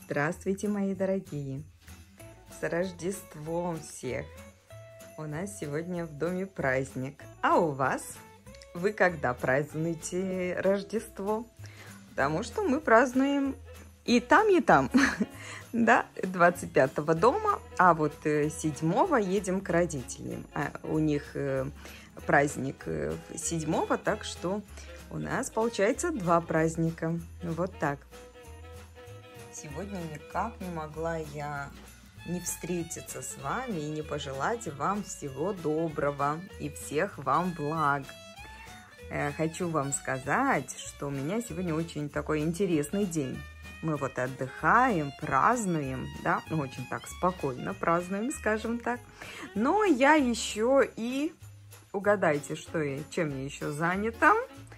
Здравствуйте, мои дорогие! С Рождеством всех! У нас сегодня в доме праздник. А у вас? Вы когда празднуете Рождество? Потому что мы празднуем и там, и там. Да, 25-го дома, а вот 7-го едем к родителям. У них праздник 7-го, так что у нас получается 2 праздника. Вот так. Сегодня никак не могла я не встретиться с вами и не пожелать вам всего доброго и всех вам благ. Хочу вам сказать, что у меня сегодня очень такой интересный день. Мы вот отдыхаем, празднуем, да, ну очень так спокойно празднуем, скажем так. Но я еще и, угадайте, чем я еще занята.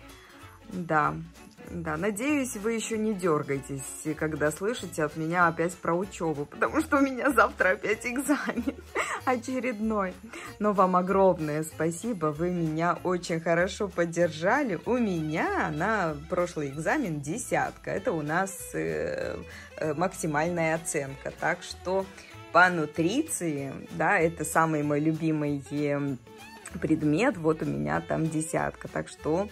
Да, надеюсь, вы еще не дергаетесь, когда слышите от меня опять про учебу, потому что у меня завтра опять экзамен очередной. Но вам огромное спасибо, вы меня очень хорошо поддержали. У меня на прошлый экзамен 10. Это у нас максимальная оценка. Так что по нутриции, да, это самый мой любимый предмет, вот у меня там 10. Так что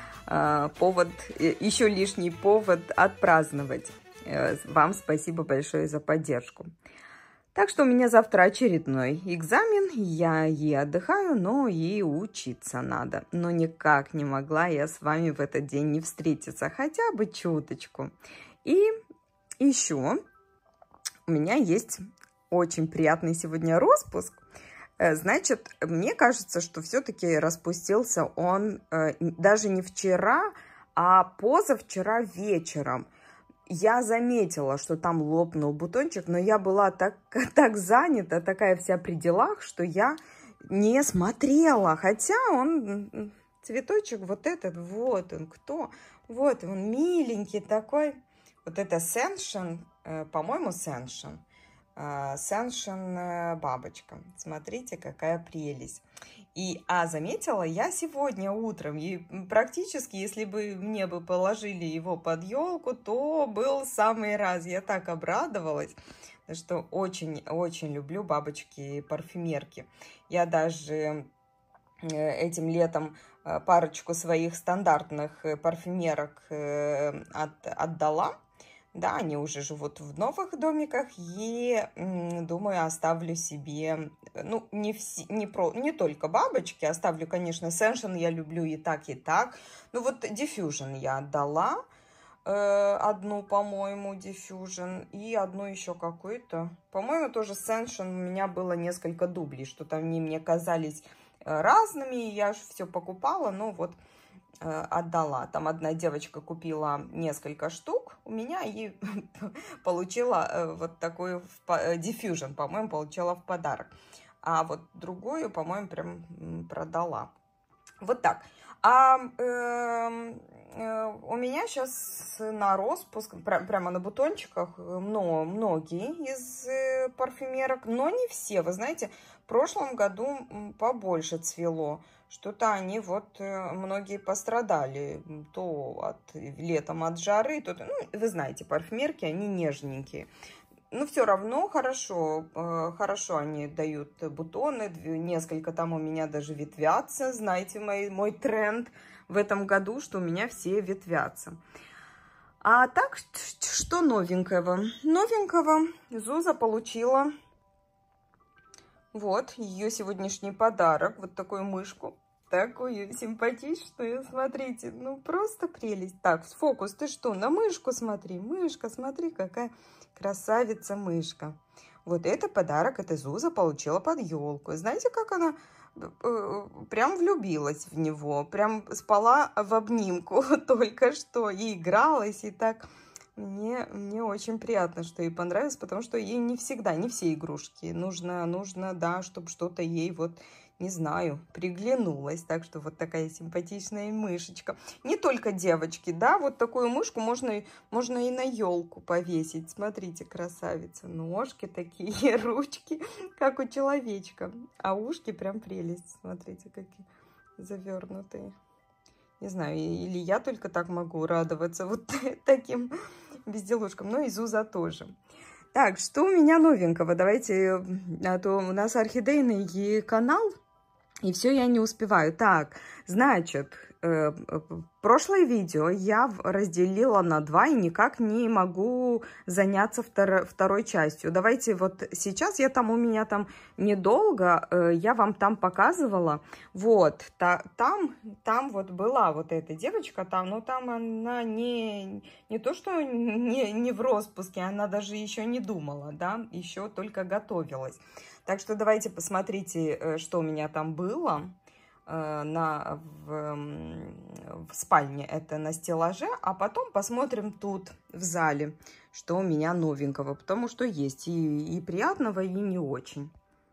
еще лишний повод отпраздновать. Вам спасибо большое за поддержку. Так что у меня завтра очередной экзамен. Я и отдыхаю, но и учиться надо. Но никак не могла я с вами в этот день не встретиться. Хотя бы чуточку. И еще у меня есть очень приятный сегодня распуск. Значит, мне кажется, что все-таки распустился он даже не вчера, а позавчера вечером. Я заметила, что там лопнул бутончик, но я была так занята, такая вся при делах, что я не смотрела. Хотя он, цветочек вот этот, вот он кто? Вот он миленький такой. Вот это Сеншен, по-моему, Сеншен. Сеншен бабочка. Смотрите, какая прелесть. Заметила я сегодня утром, и практически, если бы мне бы положили его под елку, то был самый раз. Я так обрадовалась, что очень-очень люблю бабочки-парфюмерки. Я даже этим летом парочку своих стандартных парфюмерок отдала. Да, они уже живут в новых домиках, и, думаю, оставлю себе, ну, не только бабочки, оставлю, конечно, Сеншен я люблю и так, и так. Ну, вот Diffusion я отдала, одну, по-моему, Diffusion, и одну еще какую-то. По-моему, тоже Сеншен, у меня было несколько дублей, что-то они мне казались разными, и я же все покупала, но вот отдала. Там одна девочка купила несколько штук у меня и получила вот такую Diffusion, по-моему, получила в подарок. А вот другую, по-моему, прям продала. Вот так. У меня сейчас на распуск, прямо на бутончиках, но многие из парфюмерок, но не все. Вы знаете, в прошлом году побольше цвело. Что-то они вот многие пострадали. То летом от жары, то, ну, вы знаете, парфюмерки, они нежненькие. Но все равно хорошо они дают бутоны. Несколько там у меня даже ветвятся. Знаете, мой тренд в этом году, что у меня все ветвятся. А так, что новенького? Новенького Зуза получила вот ее сегодняшний подарок. Вот такую мышку. Такую симпатичную, смотрите, ну просто прелесть. Так, фокус, ты что, на мышку смотри, мышка, смотри, какая красавица мышка. Вот это подарок, это Зуза получила под елку. Знаете, как она прям влюбилась в него, прям спала в обнимку только что и игралась, и так. Мне очень приятно, что ей понравилось, потому что ей не всегда, не все игрушки. Нужно, да, чтобы что-то ей вот, не знаю, приглянулось. Так что вот такая симпатичная мышечка. Не только девочки, да, вот такую мышку можно и на елку повесить. Смотрите, красавица. Ножки такие, ручки, как у человечка. А ушки прям прелесть. Смотрите, какие завернутые. Не знаю, или я только так могу радоваться вот таким безделушкам, но и Зуза тоже. Так, что у меня новенького? Давайте, а то у нас орхидейный канал, и все я не успеваю. Так, значит, прошлое видео я разделила на 2 и никак не могу заняться второй частью. Давайте вот сейчас, у меня там недолго, я вам там показывала. Вот, там вот была вот эта девочка, но там она не то, что не в распуске, она даже еще не думала, да, еще только готовилась. Так что давайте посмотрите, что у меня там было в спальне, это на стеллаже, а потом посмотрим тут в зале, что у меня новенького, потому что есть и приятного, и не очень.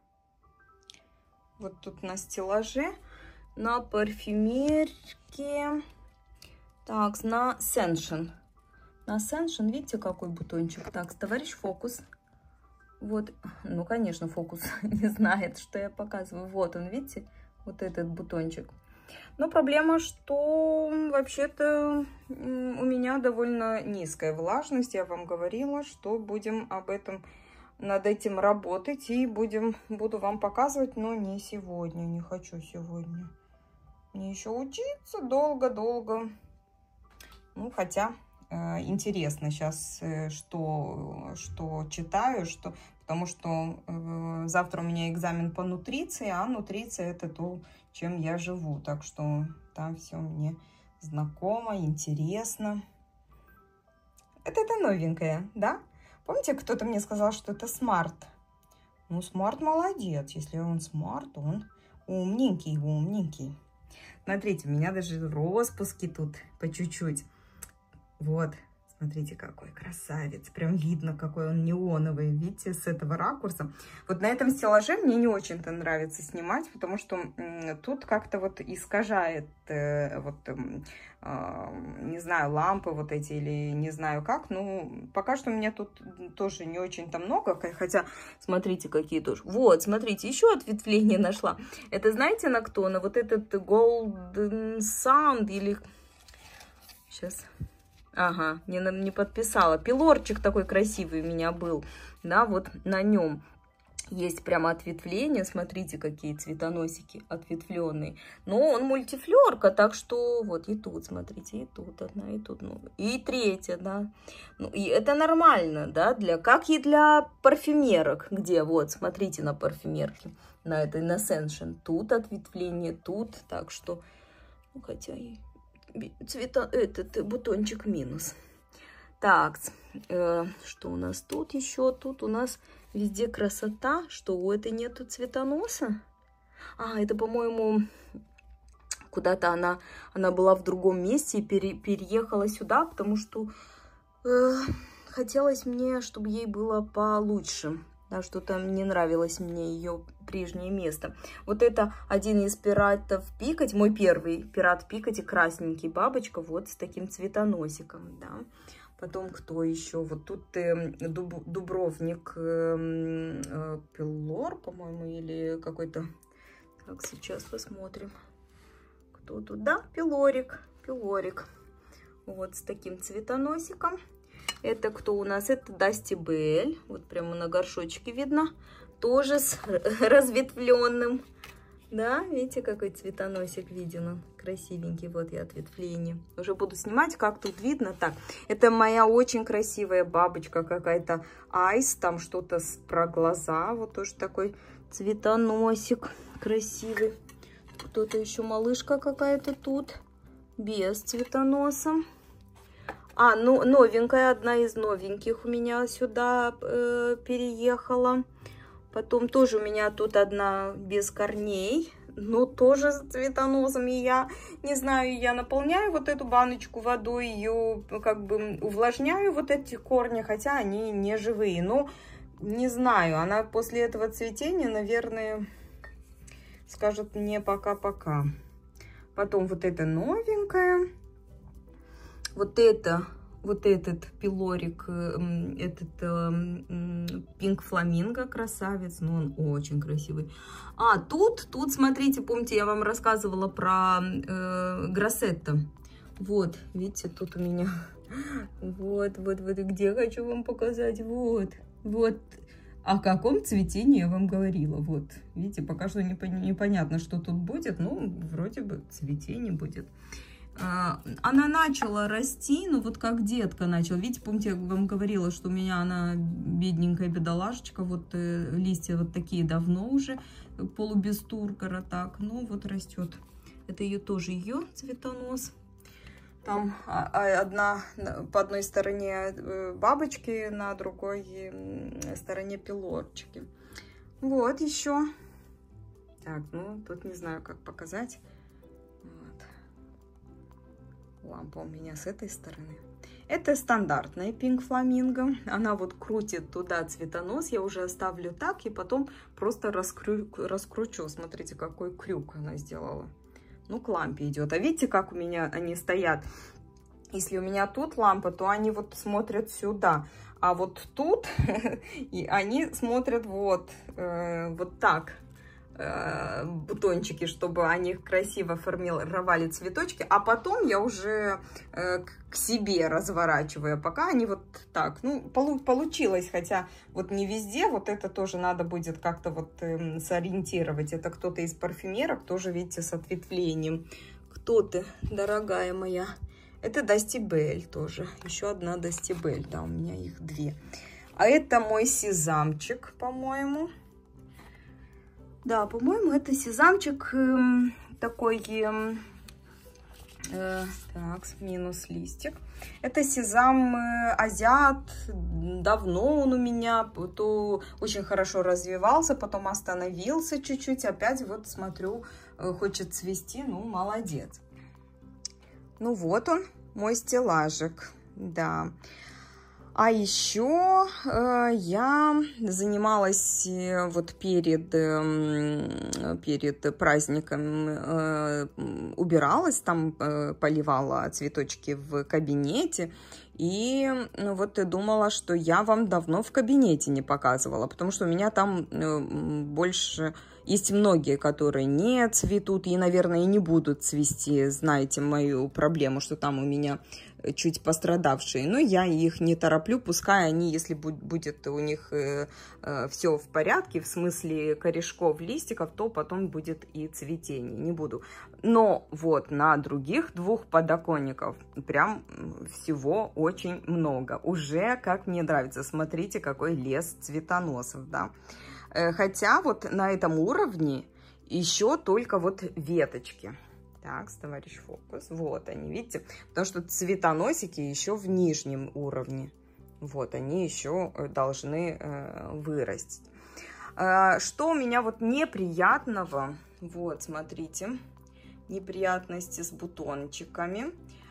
Вот тут на стеллаже, на парфюмерке, так, на Sensation. На Sensation, видите, какой бутончик? Так, товарищ фокус. Вот, ну, конечно, фокус не знает, что я показываю. Вот он, видите, вот этот бутончик. Но проблема, что вообще-то у меня довольно низкая влажность. Я вам говорила, что будем над этим работать и буду вам показывать, но не сегодня, не хочу сегодня. Мне еще учиться долго-долго. Ну, хотя интересно сейчас, что читаю, потому что завтра у меня экзамен по нутриции, а нутриция это то, чем я живу. Так что там все мне знакомо, интересно. Это новенькое, да? Помните, кто-то мне сказал, что это смарт? Ну, смарт молодец. Если он смарт, он умненький. Смотрите, у меня даже распуски тут по чуть-чуть. Вот, смотрите, какой красавец. Прям видно, какой он неоновый. Видите, с этого ракурса. Вот на этом стеллаже мне не очень-то нравится снимать, потому что тут как-то вот искажает, не знаю, лампы вот эти или не знаю как. Ну, пока что у меня тут тоже не очень-то много. Хотя, смотрите, какие тоже. Вот, смотрите, еще ответвление нашла. Это знаете на кто? На вот этот Golden Sound или... Сейчас... Ага, не подписала. Пилорчик такой красивый у меня был. Да, вот на нем есть прямо ответвление. Смотрите, какие цветоносики ответвленные. Но он мультифлерка, так что вот и тут, смотрите, и тут одна, и тут, ну, и третья, да. Ну, и это нормально, да, как и для парфюмерок, где, вот, смотрите на парфюмерке, на этой, на Sensation. Тут ответвление, тут, так что, ну, хотя и... этот бутончик минус. Так, что у нас тут еще? Тут у нас везде красота. Что, у этой нету цветоноса? А, это, по-моему, куда-то она была в другом месте и переехала сюда, потому что хотелось мне, чтобы ей было получше. Да, что-то не нравилось мне ее прежнее место. Вот это один из пиратов Пикати, мой первый пират Пикати, красненький, бабочка, вот с таким цветоносиком, да. Потом кто еще? Вот тут Дубровник Пилор, по-моему, или какой-то... Так, сейчас посмотрим. Кто тут? Да, Пилорик. Вот с таким цветоносиком. Это кто у нас? Это Dusty Belle. Вот прямо на горшочке видно. Тоже с разветвленным. Да, видите, какой цветоносик виден. Красивенький. Вот и ответвление. Уже буду снимать, как тут видно. Так, это моя очень красивая бабочка какая-то. Айс. Там что-то про глаза. Вот тоже такой цветоносик красивый. Кто-то еще малышка какая-то тут. Без цветоноса. А, ну, новенькая, одна из новеньких у меня сюда переехала. Потом тоже у меня тут одна без корней, но тоже с цветоносом. И я не знаю, я наполняю вот эту баночку водой, ее как бы увлажняю, вот эти корни, хотя они не живые. Но не знаю, она после этого цветения, наверное, скажет мне пока-пока. Потом вот эта новенькая. Вот этот пилорик, этот Pink Flamingo красавец, но он очень красивый. А, тут, смотрите, помните, я вам рассказывала про Гроссетто. Вот, видите, тут у меня Вот, где хочу вам показать, вот. О каком цветении я вам говорила, вот. Видите, пока что непонятно, что тут будет, ну, вроде бы цветение будет. Она начала расти, ну вот как детка начала. Видите, помните, я вам говорила, что у меня она бедненькая бедолашечка, вот листья вот такие давно уже, полубез тургора, так, ну вот растет. Это ее тоже ее цветонос. Там одна по одной стороне бабочки, на другой стороне пилорчики. Вот еще. Так, ну тут не знаю, как показать. Лампа у меня с этой стороны. Это стандартная Pink Flamingo. Она вот крутит туда цветонос. Я уже оставлю так и потом просто раскручу. Смотрите, какой крюк она сделала. Ну, к лампе идет. А видите, как у меня они стоят? Если у меня тут лампа, то они вот смотрят сюда. А вот тут и они смотрят вот так. Бутончики, чтобы они красиво формировали цветочки, а потом я уже к себе разворачиваю, пока они вот так, ну, получилось, хотя вот не везде, вот это тоже надо будет как-то вот сориентировать, это кто-то из парфюмерок, тоже, видите, с ответвлением. Кто ты, дорогая моя? Это Dusty Belle тоже, еще одна Dusty Belle, да, у меня их две. А это мой сезамчик, по-моему. Да, по-моему, это сезамчик такой, так, минус листик. Это сезам азиат, давно он у меня, то очень хорошо развивался, потом остановился чуть-чуть, опять вот смотрю, хочет цвести, ну, молодец. Ну, вот он, мой стеллажик, да. А еще я занималась вот перед праздником, убиралась, там поливала цветочки в кабинете. И вот думала, что я вам давно в кабинете не показывала, потому что у меня там больше... Есть многие, которые не цветут и, наверное, и не будут цвести. Знаете мою проблему, что там у меня чуть пострадавшие. Но я их не тороплю, пускай они, если будет у них все в порядке, в смысле корешков, листиков, то потом будет и цветение. Не буду. Но вот на других двух подоконников прям всего очень много. Уже как мне нравится. Смотрите, какой лес цветоносов, да. Хотя вот на этом уровне еще только вот веточки. Так, товарищ фокус. Вот они, видите? Потому что цветоносики еще в нижнем уровне. Вот они еще должны вырасти. Что у меня вот неприятного? Вот, смотрите. Неприятности с бутончиками.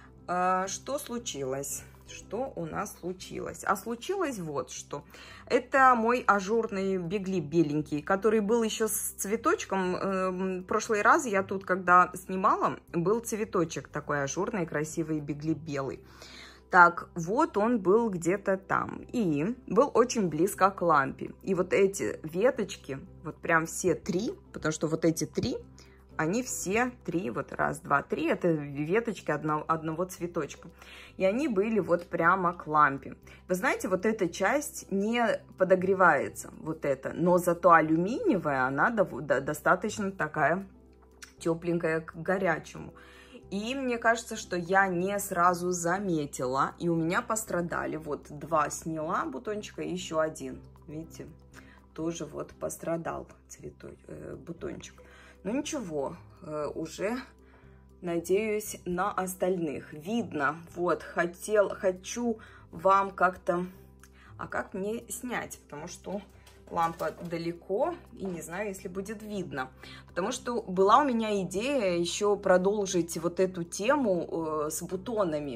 Что случилось? Что у нас случилось? А случилось вот что. Это мой ажурный биглип беленький, который был еще с цветочком. В прошлый раз я тут, когда снимала, был цветочек такой ажурный, красивый биглип белый. Так, вот он был где-то там. И был очень близко к лампе. И вот эти веточки, вот прям все три, потому что вот эти три, они все три, вот раз, два, три, это веточки одного цветочка. И они были вот прямо к лампе. Вы знаете, вот эта часть не подогревается, вот эта, но зато алюминиевая, она достаточно такая тепленькая к горячему. И мне кажется, что я не сразу заметила, и у меня пострадали. Вот два сняла бутончика, и еще один, видите, тоже вот пострадал бутончик. Ну ничего, уже надеюсь на остальных. Видно, вот, хочу вам как-то... А как мне снять? Потому что лампа далеко, и не знаю, если будет видно. Потому что была у меня идея еще продолжить вот эту тему с бутонами.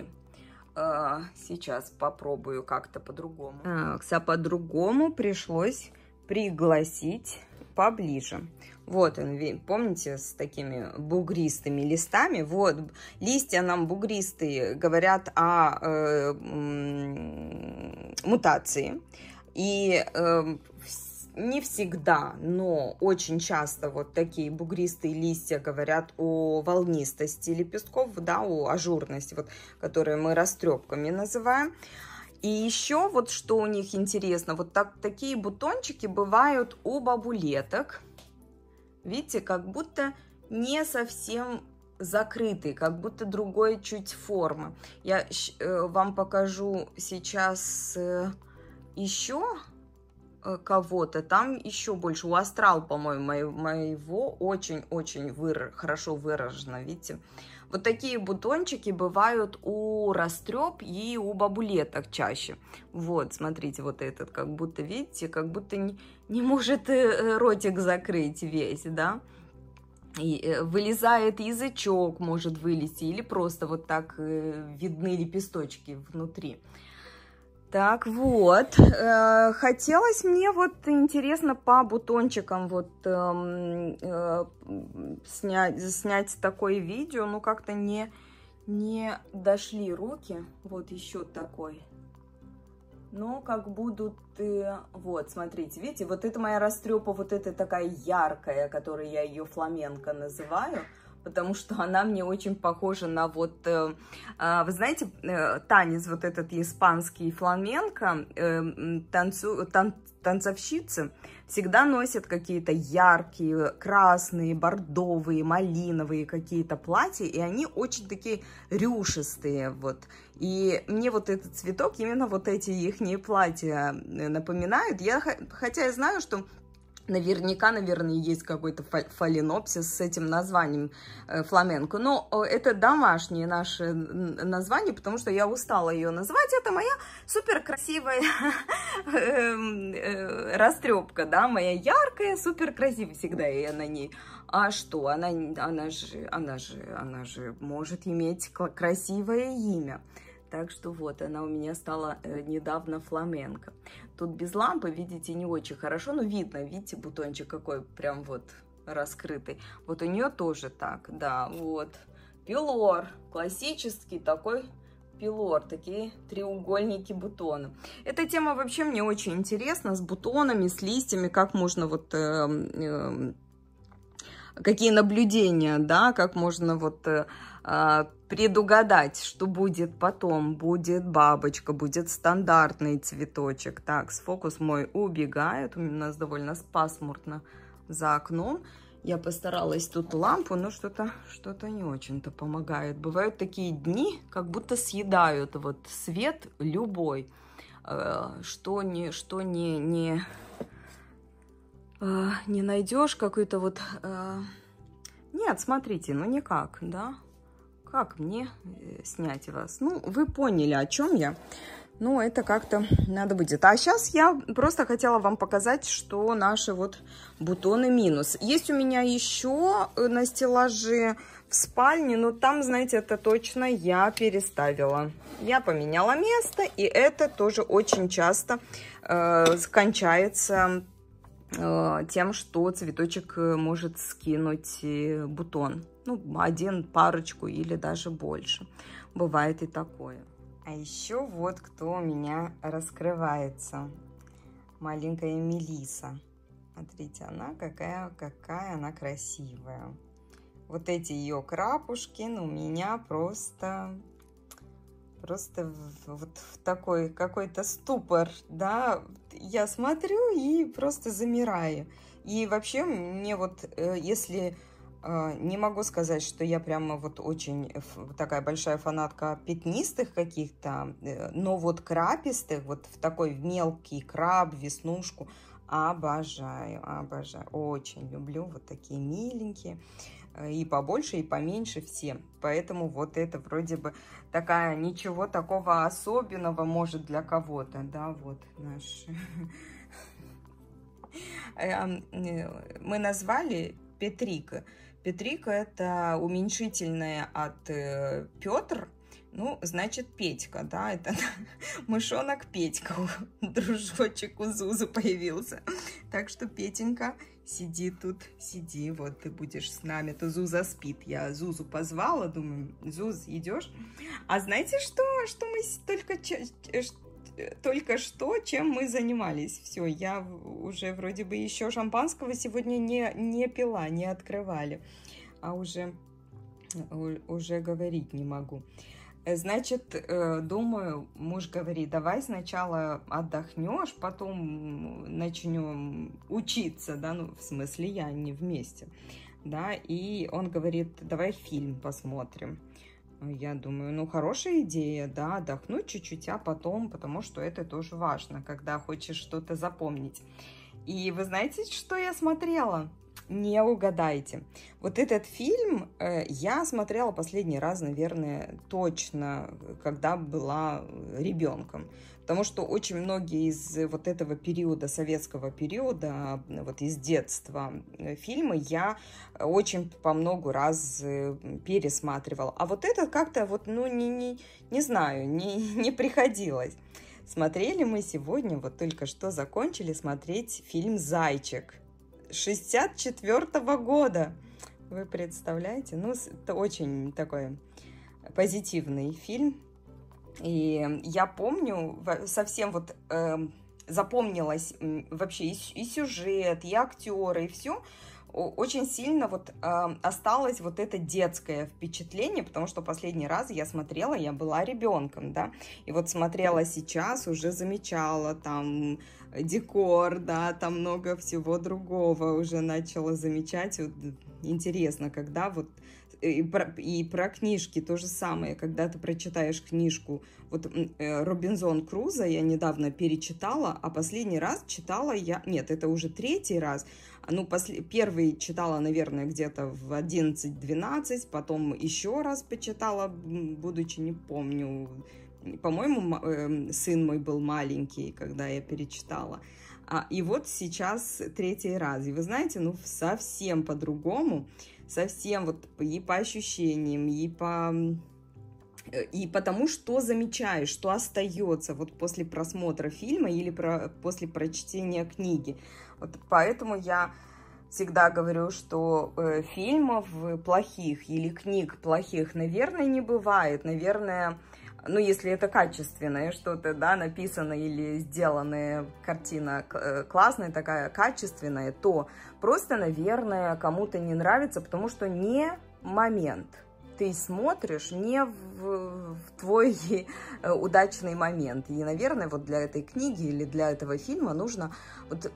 Сейчас попробую как-то по-другому. А по-другому пришлось пригласить поближе. Вот он, помните, с такими бугристыми листами. Вот, листья нам бугристые говорят о мутации. И не всегда, но очень часто вот такие бугристые листья говорят о волнистости лепестков, да, о ажурности, вот, которые мы растрепками называем. И еще вот что у них интересно, вот такие бутончики бывают у бабулеток. Видите, как будто не совсем закрытый, как будто другой чуть форма. Я вам покажу сейчас еще кого-то, там еще больше. У астрал, по-моему, моего очень-очень хорошо выражено, видите. Вот такие бутончики бывают у растреп и у бабулеток чаще. Вот, смотрите, вот этот, как будто, видите, как будто не может ротик закрыть весь, да. И вылезает язычок, может вылезти, или просто вот так видны лепесточки внутри. Так вот, хотелось мне вот интересно по бутончикам вот снять такое видео, но как-то не дошли руки. Вот еще такой. Но как будут, вот, смотрите, видите, вот это моя растрепа, вот это такая яркая, которую я ее фламенко называю, потому что она мне очень похожа на вот, вы знаете, танец вот этот испанский фламенко, танцовщицы всегда носят какие-то яркие, красные, бордовые, малиновые какие-то платья, и они очень такие рюшистые, вот. И мне вот этот цветок, именно вот эти ихние платья напоминают, хотя я знаю, что наверняка, наверное, есть какой-то фаленопсис с этим названием фламенко. Но это домашнее наше название, потому что я устала ее называть. Это моя супер красивая растрепка, да, моя яркая, супер красивая всегда я на ней. А что? Она же может иметь красивое имя. Так что вот, она у меня стала недавно фламенко. Тут без лампы, видите, не очень хорошо, но видно, видите, бутончик какой прям вот раскрытый. Вот у нее тоже так, да, вот. Пилор, классический такой пилор, такие треугольники бутона. Эта тема вообще мне очень интересна, с бутонами, с листьями, как можно вот... какие наблюдения, да, как можно вот предугадать, что будет потом. Будет бабочка, будет стандартный цветочек. Так, фокус мой убегает, у нас довольно пасмурно за окном. Я постаралась тут лампу, но что-то не очень-то помогает. Бывают такие дни, как будто съедают вот свет любой, что не найдешь какой-то вот... Нет, смотрите, ну никак, да? Как мне снять вас? Ну, вы поняли, о чем я. Ну, это как-то надо будет. А сейчас я просто хотела вам показать, что наши вот бутоны минус. Есть у меня еще на стеллаже в спальне, но там, знаете, это точно я переставила. Я поменяла место, и это тоже очень часто кончается... тем, что цветочек может скинуть бутон. Ну, один, парочку или даже больше. Бывает и такое. А еще вот кто у меня раскрывается. Маленькая Мелиса. Смотрите, она какая она красивая. Вот эти ее крапушки, ну, у меня просто вот в такой какой-то ступор, да, я смотрю и просто замираю. И вообще мне вот, если не могу сказать, что я прямо вот очень такая большая фанатка пятнистых каких-то, но вот крапистых, вот в такой мелкий краб, веснушку, обожаю, очень люблю вот такие миленькие. И побольше, и поменьше все. Поэтому вот это вроде бы такая, ничего такого особенного, может, для кого-то. Да, вот наш... Мы назвали Петрика. Петрика — это уменьшительное от Петр. Ну, значит, Петька, да, это мышонок Петька, дружочек у Зузы появился. Так что, Петенька, сиди тут, сиди, вот ты будешь с нами. То Зуза спит. Я Зузу позвала, думаю, Зуз, идешь? А знаете, что мы только только что, чем мы занимались. Все, я уже вроде бы еще шампанского сегодня не пила, не открывали, а уже говорить не могу. Значит, думаю, муж говорит, давай сначала отдохнешь, потом начнем учиться, да, ну, в смысле, я не вместе, да, и он говорит, давай фильм посмотрим. Я думаю, ну, хорошая идея, да, отдохнуть чуть-чуть, а потом, потому что это тоже важно, когда хочешь что-то запомнить. И вы знаете, что я смотрела? Не угадайте. Вот этот фильм я смотрела последний раз, наверное, точно, когда была ребенком. Потому что очень многие из вот этого периода, советского периода, вот из детства фильмы я очень по много раз пересматривала. А вот это как-то вот, ну, не знаю, не приходилось. Смотрели мы сегодня, вот только что закончили смотреть фильм «Зайчик». 64-го года. Вы представляете? Ну, это очень такой позитивный фильм. И я помню, совсем вот запомнилось вообще и сюжет, и актеры, и все. Очень сильно вот осталось вот это детское впечатление, потому что последний раз я смотрела, я была ребенком, да, и вот смотрела сейчас, уже замечала там декор, да, там много всего другого уже начала замечать. Вот, интересно, когда вот и про книжки то же самое, когда ты прочитаешь книжку, вот Робинзон Крузо я недавно перечитала, а последний раз читала я, нет, это уже третий раз, ну, первый читала, наверное, где-то в 11-12, потом еще раз почитала, будучи, не помню, по-моему, сын мой был маленький, когда я перечитала. И вот сейчас третий раз. И вы знаете, ну, совсем по-другому, совсем вот и по ощущениям, и потому, что замечаешь, что остается вот после просмотра фильма или после прочтения книги. Вот поэтому я всегда говорю, что фильмов плохих или книг плохих, наверное, не бывает. Наверное, ну, если это качественное что-то, да, написано или сделанная картина классная, такая качественная, то просто, наверное, кому-то не нравится, потому что не момент. Ты смотришь не в твой удачный момент. И, наверное, вот для этой книги или для этого фильма нужно вот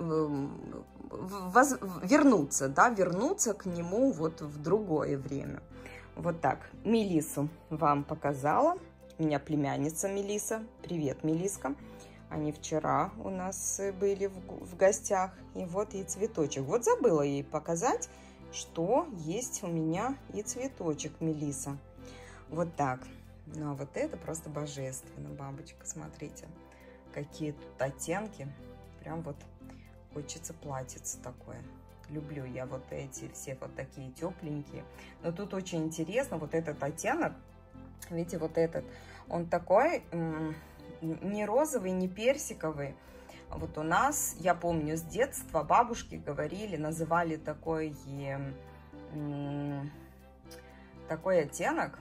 вернуться, да, вернуться к нему вот в другое время. Вот так. Мелиссу вам показала. У меня племянница Мелисса. Привет, Мелиска. Они вчера у нас были в гостях. И вот ей цветочек. Вот забыла ей показать, что есть у меня и цветочек Мелисса. Вот так. Ну, а вот это просто божественно, бабочка. Смотрите, какие тут оттенки. Прям вот хочется платьице такое. Люблю я вот эти все вот такие тепленькие. Но тут очень интересно вот этот оттенок. Видите, вот этот, он такой не розовый, не персиковый. Вот у нас, я помню, с детства бабушки говорили, называли такой оттенок,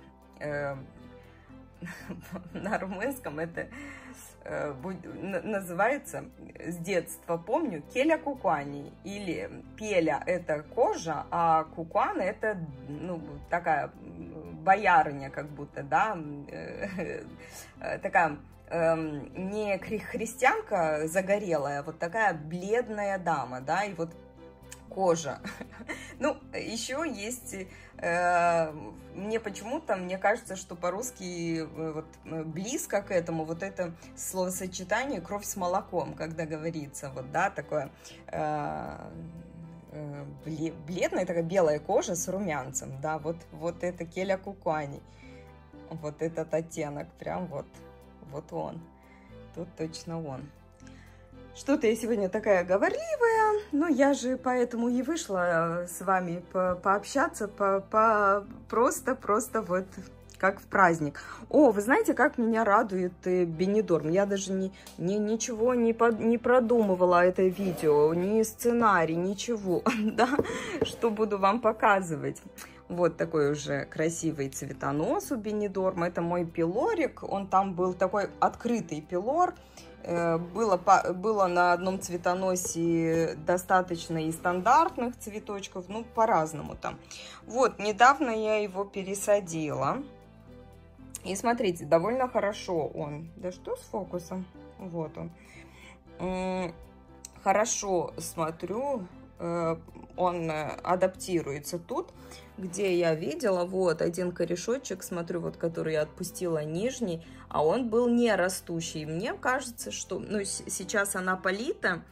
на румынском это называется, с детства помню, келя кукуани, или пеля это кожа, а кукуана это, ну, такая боярыня как будто, да, такая не христианка загорелая, вот такая бледная дама, да, и вот кожа. Ну, еще есть, мне почему-то, мне кажется, что по-русски вот близко к этому вот это словосочетание «кровь с молоком», когда говорится, вот, да, такое бледная, такая белая кожа с румянцем, да, вот это келя кукуани, вот этот оттенок, прям вот он, тут точно он. Что-то я сегодня такая говорливая, но я же поэтому и вышла с вами пообщаться, просто вот как в праздник. О, вы знаете, как меня радует Бенидорм. Я даже ничего не продумывала это видео, ни сценарий, ничего, да, что буду вам показывать. Вот такой уже красивый цветонос у Бенидорма. Это мой пилорик. Он там был такой открытый пилор. Было на одном цветоносе достаточно и стандартных цветочков, ну, по-разному там. Вот, недавно я его пересадила. И смотрите, довольно хорошо он. Да что с фокусом? Вот он. Хорошо смотрю, он адаптируется тут, где я видела, вот один корешочек, смотрю, вот который я отпустила нижний, а он был не растущий. Мне кажется, что, ну, сейчас она полита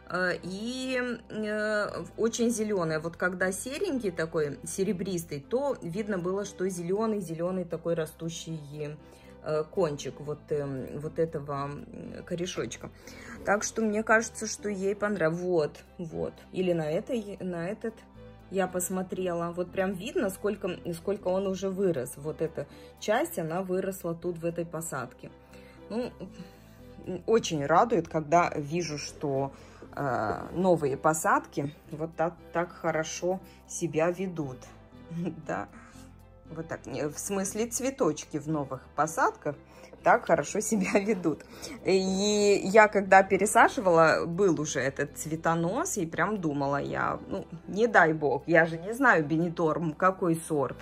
и очень зеленая. Вот когда серенький такой, серебристый, то видно было, что зеленый такой растущий кончик вот этого корешочка. Так что мне кажется, что ей понравилось. Вот. Или на этот я посмотрела. Вот прям видно, сколько он уже вырос. Вот эта часть, она выросла тут в этой посадке. Ну, очень радует, когда вижу, что новые посадки вот так хорошо себя ведут. Да. Вот так, в смысле цветочки в новых посадках так хорошо себя ведут. И я когда пересаживала, был уже этот цветонос, и прям думала я, ну, не дай бог, я же не знаю Бенидорм, какой сорт,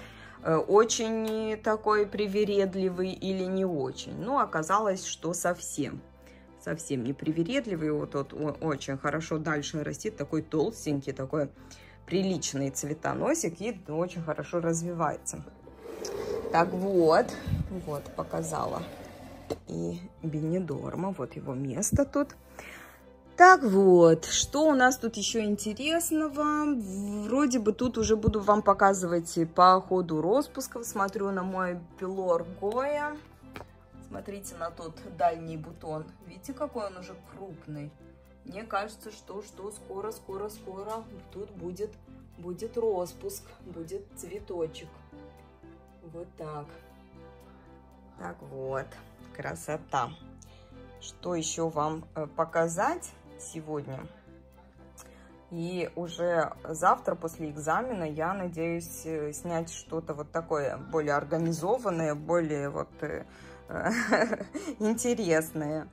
очень такой привередливый или не очень. Но оказалось, что совсем не привередливый, вот он очень хорошо дальше растет, такой толстенький, такой приличный цветоносик и очень хорошо развивается. Так вот показала и Бенидорма, вот его место тут. Так вот, что у нас тут еще интересного? Вроде бы тут уже буду вам показывать по ходу распусков. Смотрю на мой пилор Гоя. Смотрите на тот дальний бутон. Видите, какой он уже крупный? Мне кажется, что скоро тут будет распуск, будет цветочек. Вот так. Так вот, красота. Что еще вам показать сегодня? И уже завтра после экзамена я надеюсь снять что-то вот такое более организованное, более вот интересное.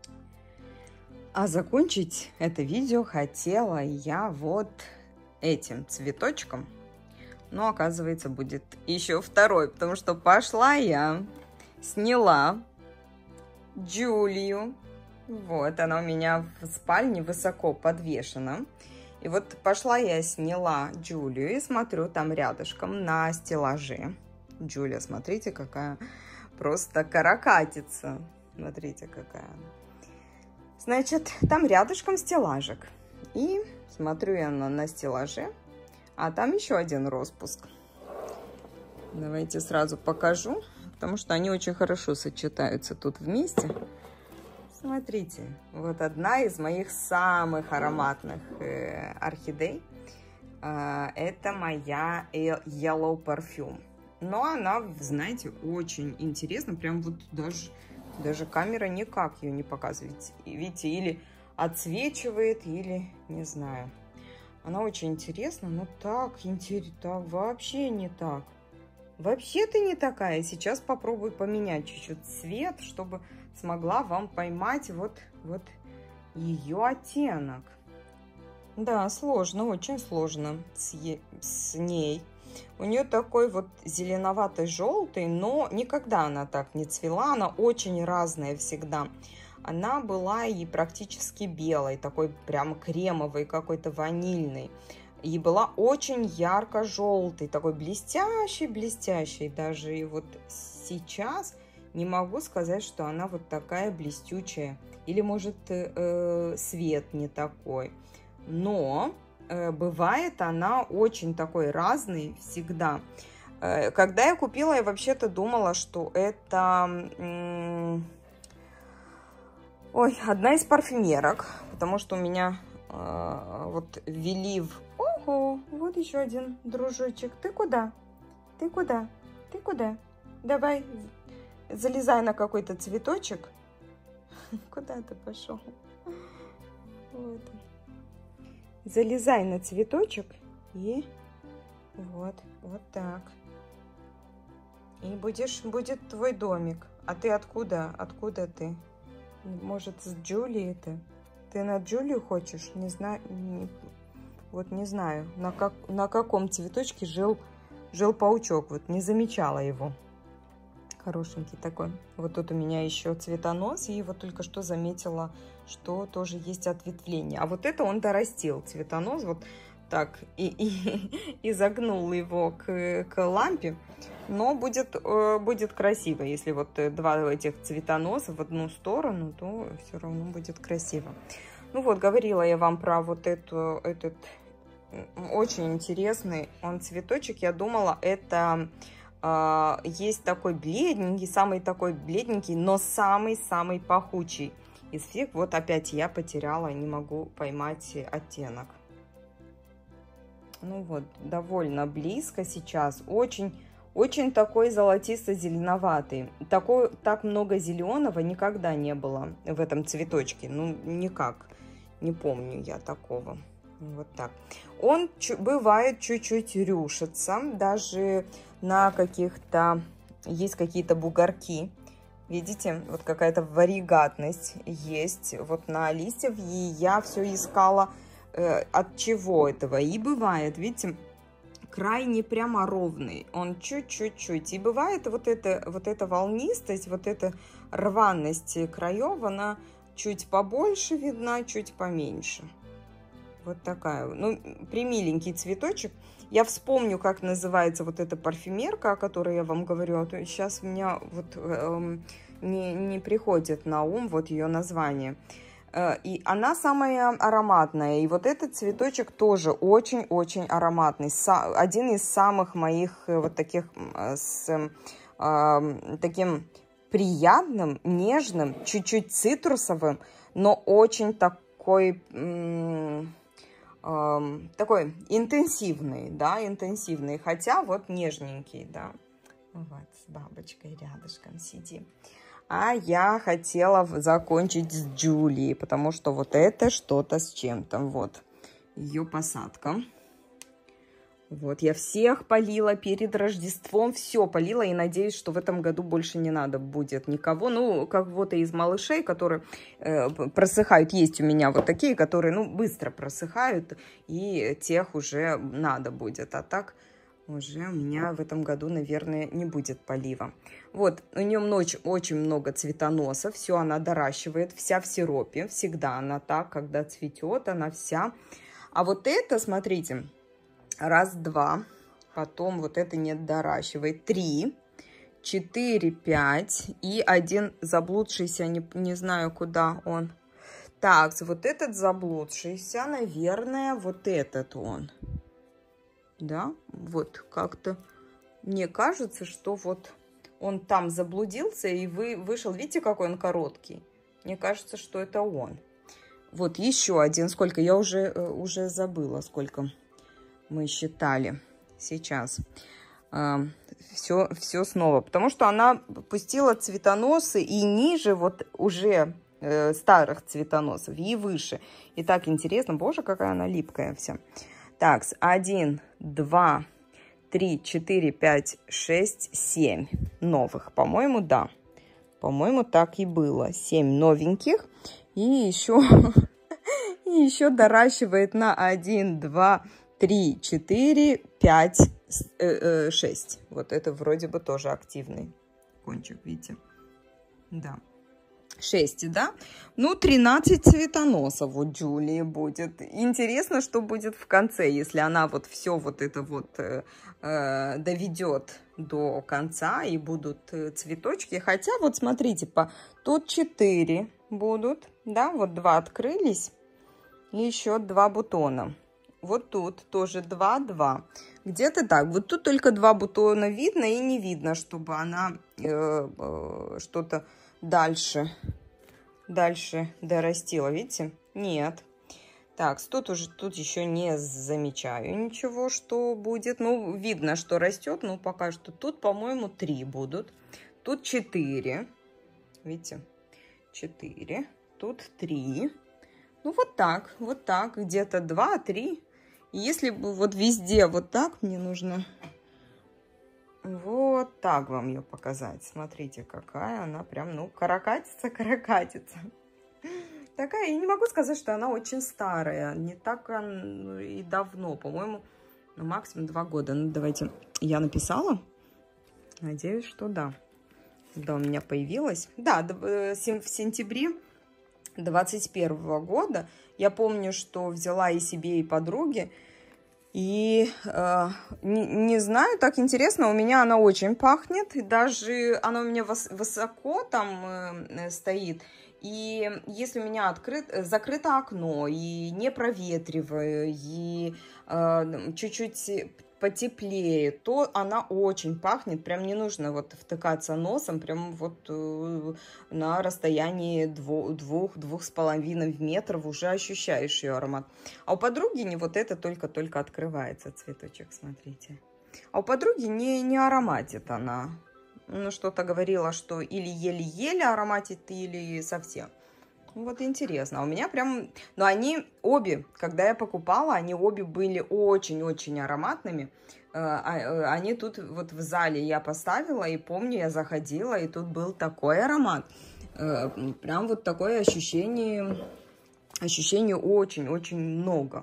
А закончить это видео хотела я вот этим цветочком. Но оказывается будет еще второй, потому что пошла я, сняла Джулию. Вот, она у меня в спальне высоко подвешена. И вот пошла я, сняла Джулию и смотрю там рядышком на стеллаже. Джулия, смотрите, какая просто каракатица. Смотрите, какая она. Значит, там рядышком стеллажик. И смотрю я на стеллаже. А там еще один распуск. Давайте сразу покажу, потому что они очень хорошо сочетаются тут вместе. Смотрите, вот одна из моих самых ароматных орхидей. Это моя Yellow Perfume. Но она, знаете, очень интересна. Прям вот даже камера никак ее не показывает. Видите, или отсвечивает, или не знаю. Она очень интересна, но так вообще не так. Вообще ты не такая. Сейчас попробую поменять чуть-чуть цвет, чтобы смогла вам поймать вот ее оттенок. Да, сложно, очень сложно с ней. У нее такой вот зеленовато-желтый, но никогда она так не цвела. Она очень разная всегда. Она была и практически белой, такой прям кремовой, какой-то ванильной. И была очень ярко-желтой, такой блестящий. Даже и вот сейчас не могу сказать, что она вот такая блестючая. Или, может, свет не такой. Но бывает она очень такой разный всегда. Когда я купила, я вообще-то думала, что это... одна из парфюмерок, потому что у меня вот ввели в... Ого, вот еще один дружочек. Ты куда? Ты куда? Ты куда? Давай, залезай на какой-то цветочек. Куда ты пошел? Вот. Залезай на цветочек и вот так. И будет твой домик. А ты откуда? Откуда ты? Может, с Джули это? Ты на Джулию хочешь? Не знаю. Вот не знаю, на каком цветочке жил паучок. Вот не замечала его. Хорошенький такой. Вот тут у меня еще цветонос. И вот только что заметила, что тоже есть ответвление. А вот это он дорастил. Цветонос вот так и загнул его к лампе. Но будет красиво. Если вот два этих цветоноса в одну сторону, то все равно будет красиво. Ну вот, говорила я вам про вот этот очень интересный он цветочек. Я думала, это есть такой бледненький, самый такой бледненький, но самый-самый пахучий из всех. Вот опять я потеряла, не могу поймать оттенок. Ну вот, довольно близко сейчас. Очень такой золотисто-зеленоватый. Так много зеленого никогда не было в этом цветочке. Ну, никак. Не помню я такого. Вот так. Он бывает чуть-чуть рюшится. Даже на каких-то... Есть какие-то бугорки. Видите? Вот какая-то варигатность есть. Вот на листьях. И я все искала, от чего этого. И бывает, видите... край не прямо ровный, он чуть-чуть. И бывает вот эта волнистость, вот эта рваность краев, она чуть побольше видна, чуть поменьше. Вот такая. Ну, примиленький цветочек. Я вспомню, как называется вот эта парфюмерка, о которой я вам говорю. А то сейчас у меня вот не приходит на ум вот ее название. И она самая ароматная. И вот этот цветочек тоже очень-очень ароматный. Один из самых моих вот таких с таким приятным, нежным, чуть-чуть цитрусовым, но очень такой интенсивный, да, интенсивный. Хотя вот нежненький, да. Вот с бабочкой рядышком сидим. А я хотела закончить с Джулией, потому что вот это что-то с чем-то. Вот ее посадка. Вот я всех полила перед Рождеством, все полила и надеюсь, что в этом году больше не надо будет никого. Ну, кого-то из малышей, которые просыхают. Есть у меня вот такие, которые, ну, быстро просыхают, и тех уже надо будет. А так... уже у меня в этом году, наверное, не будет полива. Вот, у нее очень много цветоносов. Все она доращивает, вся в сиропе. Всегда она так, когда цветет, она вся. А вот это, смотрите, раз, два. Потом вот это не доращивает. 3, 4, 5. И один заблудшийся, не знаю, куда он. Так, вот этот заблудшийся, наверное, вот этот он. Да, вот как-то мне кажется, что вот он там заблудился и вышел. Видите, какой он короткий? Мне кажется, что это он. Вот еще один. Сколько? Я уже забыла, сколько мы считали сейчас. Все снова. Потому что она пустила цветоносы и ниже вот уже старых цветоносов, и выше. И так интересно. Боже, какая она липкая вся. Так, 1, 2, 3, 4, 5, 6, 7 новых. По-моему, да. По-моему, так и было. 7 новеньких. И еще доращивает на 1, 2, 3, 4, 5, 6. Вот это вроде бы тоже активный кончик, видите? Да. 6, да? Ну, 13 цветоносов у Джулии будет. Интересно, что будет в конце, если она вот все вот это вот доведет до конца и будут цветочки. Хотя вот смотрите, тут 4 будут, да? Вот 2 открылись и еще 2 бутона. Вот тут тоже 2, 2. Где-то так. Вот тут только 2 бутона видно и не видно, чтобы она что-то дальше дорастила. Видите? Нет. Так, тут еще не замечаю ничего, что будет. Ну, видно, что растет, но пока что. Тут, по-моему, 3 будут. Тут 4. Видите? 4. Тут 3. Ну, вот так. Где-то 2, 3. И если бы вот везде вот так, мне нужно Вот так вам ее показать. Смотрите, какая она прям, ну, каракатица. Такая, я не могу сказать, что она очень старая. Не так и давно, по-моему, ну, максимум 2 года. Ну, давайте, я написала. Надеюсь, что да. Да, у меня появилась. Да, в сентябре 2021 года. Я помню, что взяла и себе, и подруге. И не знаю, так интересно, у меня она очень пахнет. И даже она у меня высоко там стоит. И если у меня закрыто окно, и не проветриваю, и чуть-чуть потеплее, то она очень пахнет. Прям не нужно вот втыкаться носом, прям вот на расстоянии 2-2,5 метров уже ощущаешь ее аромат. А у подруги не вот это только-только открывается цветочек, смотрите. А у подруги не ароматит она. Ну, что-то говорила, что или еле-еле ароматит, или совсем. Вот интересно. А у меня прям... Ну, они обе, когда я покупала, они обе были очень-очень ароматными. Они тут вот в зале я поставила, и помню, я заходила, и тут был такой аромат. Прям вот такое ощущение очень-очень много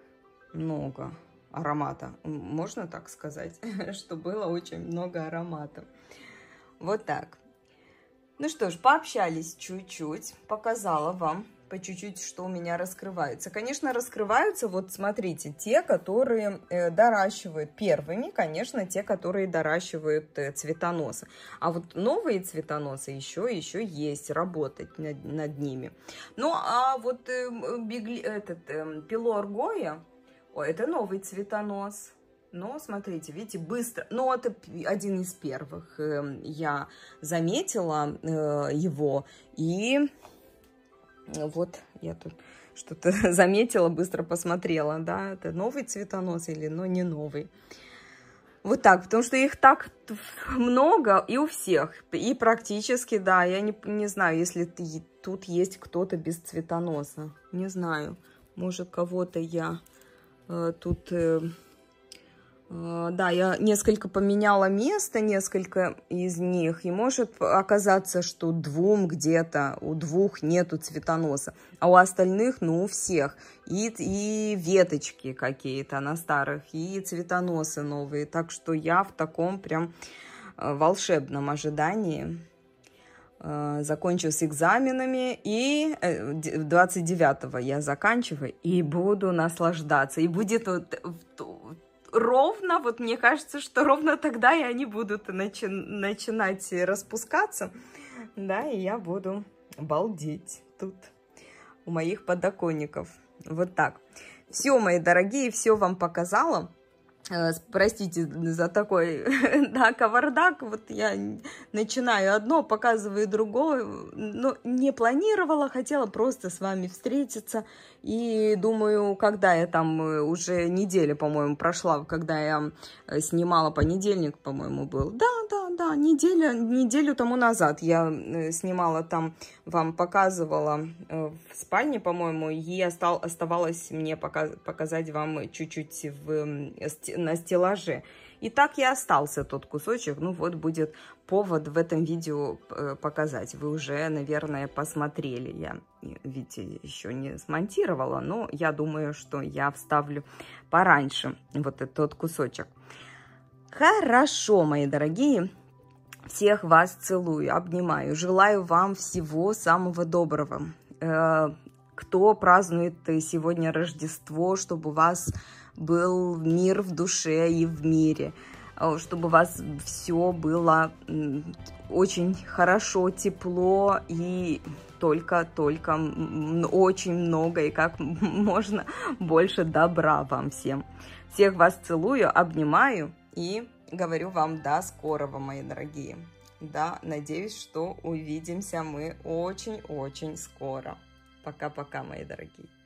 аромата. Можно так сказать, что было очень много аромата. Вот так. Ну что ж, пообщались чуть-чуть, показала вам по чуть-чуть, что у меня раскрывается. Конечно, раскрываются, вот смотрите, те, которые доращивают первыми, конечно, те, которые доращивают цветоносы. А вот новые цветоносы еще есть, работать над ними. Ну, а вот Пилор Гоя, это новый цветонос. Но, смотрите, видите, быстро. Ну, это один из первых. Я заметила его. И вот я тут что-то заметила, быстро посмотрела. Да, это новый цветонос или, но не новый. Вот так, потому что их так много и у всех. И практически, да, я не знаю, если тут есть кто-то без цветоноса. Не знаю, может, кого-то я тут... Да, я несколько поменяла место, несколько из них, и может оказаться, что у двух нету цветоноса, а у остальных, ну, у всех. И веточки какие-то на старых, и цветоносы новые. Так что я в таком прям волшебном ожидании. Закончу с экзаменами, и 29-го я заканчиваю, и буду наслаждаться. И будет ровно, вот мне кажется, что ровно тогда и они будут начинать распускаться, да, и я буду балдеть тут у моих подоконников. Вот так. Все, мои дорогие, все вам показала. Простите за такой, да, кавардак. Вот я начинаю одно, показываю другое. Но не планировала, хотела просто с вами встретиться. И думаю, когда я там, уже неделя, по-моему, прошла, когда я снимала, понедельник, по-моему, был. Да, неделю тому назад я снимала там, вам показывала в спальне, по-моему, и оставалось мне показать вам чуть-чуть на стеллаже. И так и остался тот кусочек. Ну вот будет повод в этом видео показать. Вы уже, наверное, посмотрели. Я, видите, еще не смонтировала, но я думаю, что я вставлю пораньше вот этот кусочек. Хорошо, мои дорогие. Всех вас целую, обнимаю. Желаю вам всего самого доброго. Кто празднует сегодня Рождество, чтобы у вас был мир в душе и в мире, чтобы у вас все было очень хорошо, тепло и только очень много и как можно больше добра вам всем. Всех вас целую, обнимаю и говорю вам до скорого, мои дорогие. Да, надеюсь, что увидимся мы очень-очень скоро. Пока-пока, мои дорогие.